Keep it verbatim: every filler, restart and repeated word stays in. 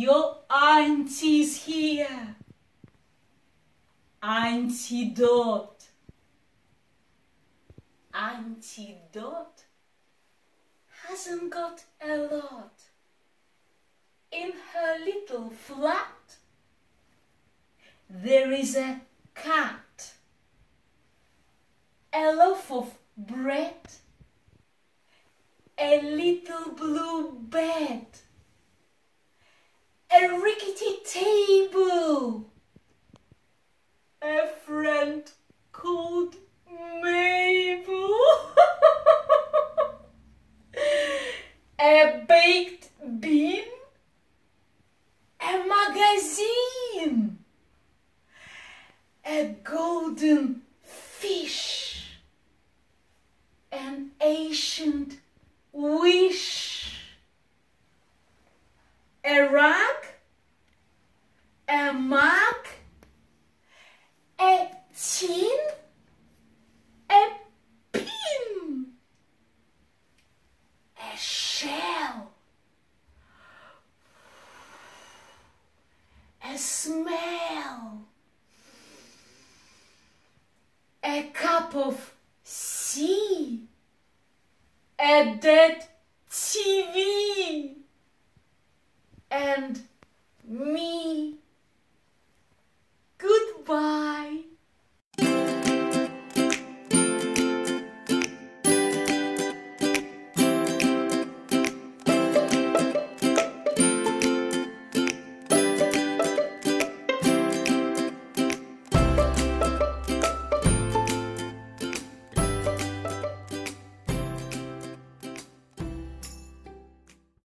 Your auntie's here. Auntie Dot. Auntie Dot hasn't got a lot. In her little flat, there is a cat, a loaf of bread, a little blue bed, a rickety table, a friend called Mabel, a baked bean, a magazine, a golden fish, an ancient wish, a rag, a mug, a tin, a pin, a shell, a smell, a cup of sea, a dead T V, and me. Goodbye.